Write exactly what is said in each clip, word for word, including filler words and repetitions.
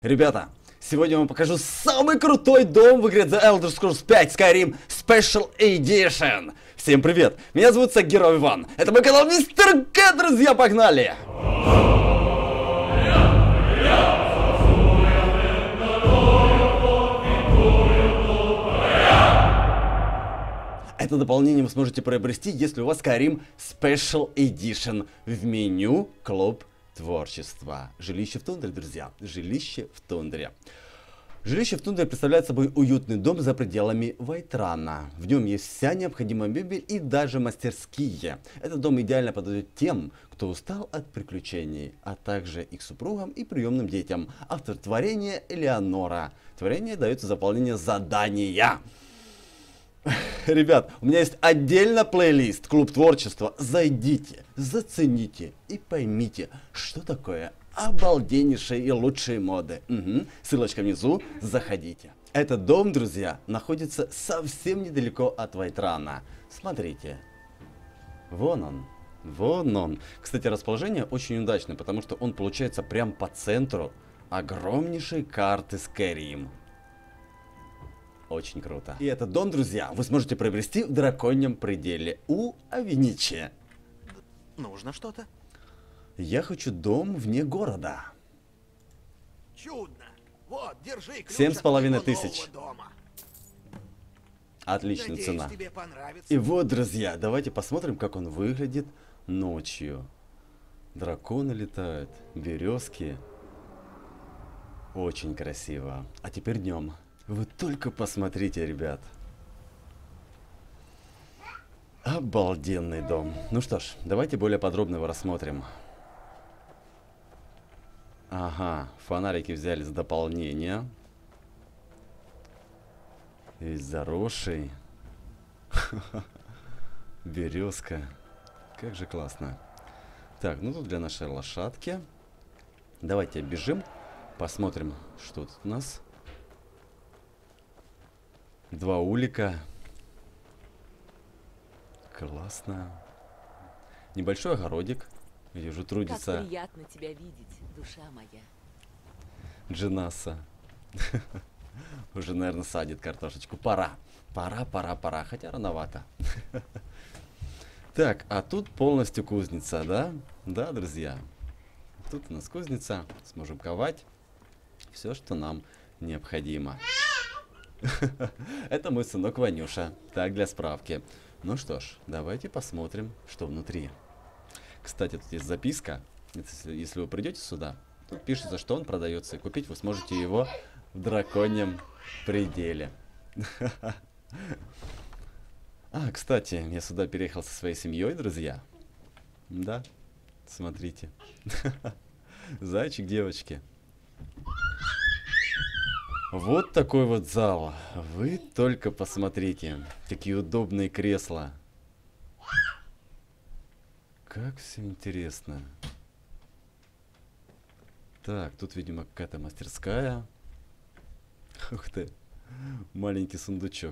Ребята, сегодня я вам покажу самый крутой дом в игре The Elder Scrolls пять Skyrim Special Edition. Всем привет, меня зовут Сагиров Иван, это мой канал Мистер К, друзья, погнали! Это дополнение вы сможете приобрести, если у вас Skyrim Special Edition в меню Клуб Творчества. Жилище в тундре, друзья. Жилище в тундре. Жилище в тундре представляет собой уютный дом за пределами Вайтрана. В нем есть вся необходимая мебель и даже мастерские. Этот дом идеально подойдет тем, кто устал от приключений, а также их супругам и приемным детям. Автор творения Элеонора. Творение дается за выполнение задания. Ребят, у меня есть отдельно плейлист Клуб Творчества. Зайдите, зацените и поймите, что такое обалденнейшие и лучшие моды. Угу. Ссылочка внизу, заходите. Этот дом, друзья, находится совсем недалеко от Вайтрана. Смотрите. Вон он. Вон он. Кстати, расположение очень удачное, потому что он получается прям по центру огромнейшей карты Skyrim. Очень круто. И этот дом, друзья, вы сможете приобрести в драконьем пределе у Авиничи. Нужно что-то? Я хочу дом вне города. Чудно. Вот, держи ключ Семь с половиной от моего тысяч. нового дома. Отличная Надеюсь, цена. тебе понравится. И вот, друзья, давайте посмотрим, как он выглядит ночью. Драконы летают, березки. Очень красиво. А теперь днем. Вы только посмотрите, ребят. Обалденный дом. Ну что ж, давайте более подробно его рассмотрим. Ага, фонарики взяли с дополнения. Весь заросший. Березка. Как же классно. Так, ну тут для нашей лошадки. Давайте бежим, посмотрим, что тут у нас. Два улика. Классно. Небольшой огородик, где уже трудится. Как приятно тебя видеть, душа моя. Джинаса. Уже, наверное, садит картошечку. Пора. Пора, пора, пора. Хотя рановато. Так, а тут полностью кузница, да? Да, друзья. Тут у нас кузница. Сможем ковать все, что нам необходимо. Это мой сынок Ванюша. Так, для справки. Ну что ж, давайте посмотрим, что внутри. Кстати, тут есть записка. Если, если вы придете сюда, тут пишется, что он продается. И купить вы сможете его в драконьем пределе. А, кстати, я сюда переехал со своей семьей, друзья. Да, смотрите. Зайчик, девочки. Вот такой вот зал. Вы только посмотрите. Какие удобные кресла. Как все интересно. Так, тут, видимо, какая-то мастерская. Ух ты. Маленький сундучок.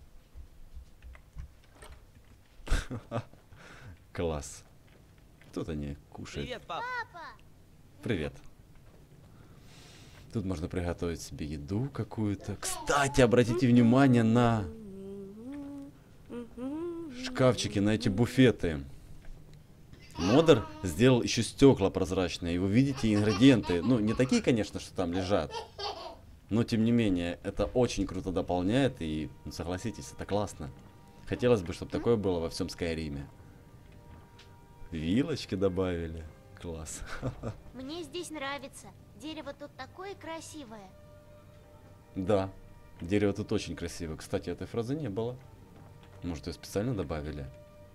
Класс. Тут они кушают. Привет, пап. Привет. Тут можно приготовить себе еду какую-то. Кстати, обратите внимание на шкафчики, на эти буфеты. Модер сделал еще стекла прозрачные. И вы видите ингредиенты. Ну, не такие, конечно, что там лежат. Но, тем не менее, это очень круто дополняет. И, ну, согласитесь, это классно. Хотелось бы, чтобы такое было во всем Скайриме. Вилочки добавили. Класс. Мне здесь нравится. Дерево тут такое красивое. Да, дерево тут очень красивое. Кстати, этой фразы не было. Может, ее специально добавили?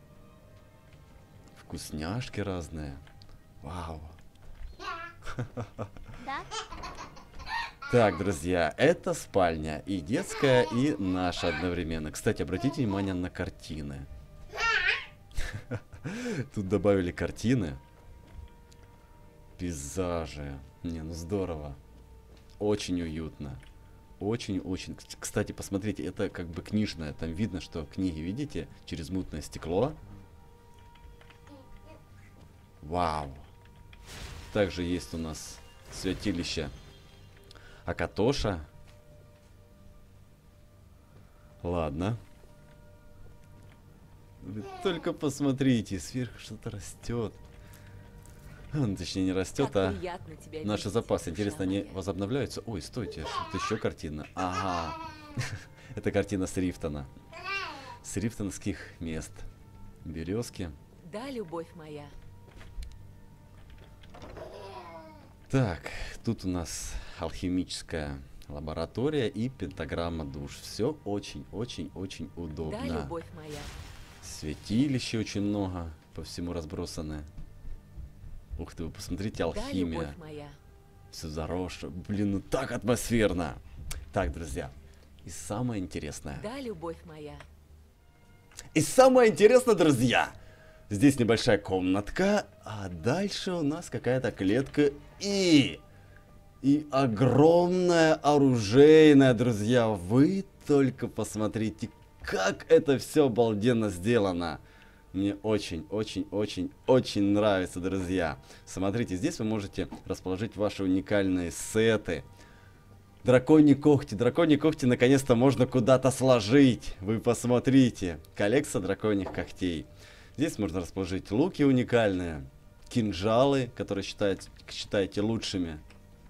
Вкусняшки разные. Вау. Да? Так, друзья, это спальня. И детская, и наша одновременно. Кстати, обратите внимание на картины. Тут добавили картины. Пейзажи. Не, ну здорово. Очень уютно. Очень-очень. Кстати, посмотрите, это как бы книжное. Там видно, что книги, видите, через мутное стекло. Вау. Также есть у нас святилище Акатоша. Ладно. Вы только посмотрите, сверху что-то растет. Ну, точнее, не растет, Как а приятно тебя наши видеть, запасы. душа Интересно, они моя. возобновляются? Ой, стойте, что-то еще картина. Ага. Это картина с Рифтона. С рифтонских мест. Березки. Да, любовь моя. Так, тут у нас алхимическая лаборатория и пентаграмма душ. Все очень-очень-очень Да, удобно. любовь моя. Святилище очень много, по всему разбросаны. Ух ты, вы посмотрите, Да, алхимия. любовь моя. Все заросшее. Блин, ну так атмосферно. Так, друзья, и самое интересное. Да, любовь моя. И самое интересное, друзья, здесь небольшая комнатка, а дальше у нас какая-то клетка и... И огромная оружейная, друзья. Вы только посмотрите, как это все обалденно сделано. Мне очень-очень-очень-очень нравится, друзья. Смотрите, здесь вы можете расположить ваши уникальные сеты. Драконьи когти. Драконьи когти наконец-то можно куда-то сложить. Вы посмотрите. Коллекция драконьих когтей. Здесь можно расположить луки уникальные. Кинжалы, которые считаете, считаете лучшими.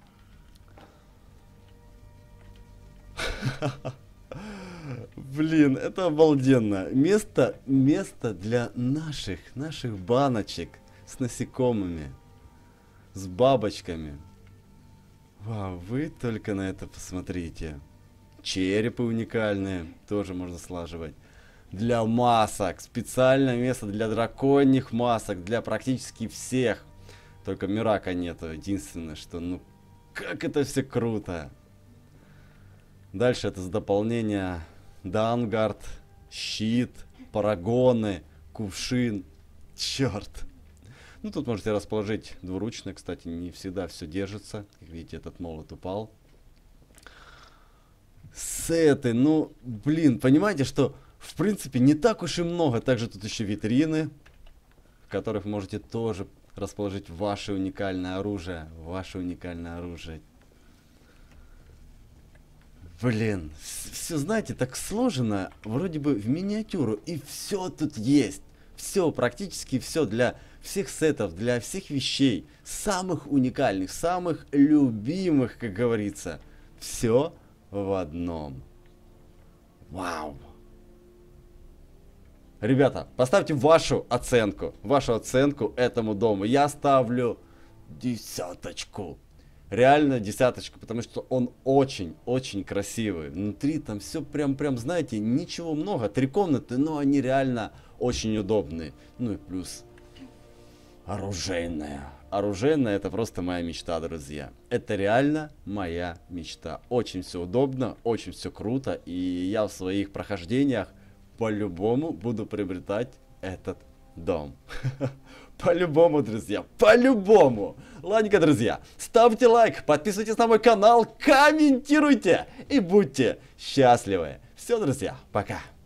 Блин, это обалденно. Место, место для наших, наших баночек с насекомыми, с бабочками. Вау, вы только на это посмотрите. Черепы уникальные, тоже можно слаживать. Для масок, специальное место для драконьих масок, для практически всех. Только Мирака нету, единственное, что, ну, как это все круто. Дальше это с дополнения Дангард, щит, парагоны, кувшин. Черт. Ну, тут можете расположить двуручное. Кстати, не всегда все держится. Как видите, этот молот упал. Сеты. Ну, блин, понимаете, что в принципе не так уж и много. Также тут еще витрины, в которых вы можете тоже расположить ваше уникальное оружие. Ваше уникальное оружие. Блин, все, знаете, так сложено, вроде бы в миниатюру, и все тут есть. Все, практически все для всех сетов, для всех вещей, самых уникальных, самых любимых, как говорится. Все в одном. Вау. Ребята, поставьте вашу оценку, вашу оценку этому дому. Я ставлю десяточку. Реально десяточку, потому что он очень-очень красивый. Внутри там все прям-прям, знаете, ничего много. Три комнаты, но они реально очень удобные. Ну и плюс оружейная. Оружейная — это просто моя мечта, друзья. Это реально моя мечта. Очень все удобно, очень все круто. И я в своих прохождениях по-любому буду приобретать этот дом. По-любому, друзья, по-любому. Ладненько, друзья, ставьте лайк, подписывайтесь на мой канал, комментируйте и будьте счастливы. Все, друзья, пока.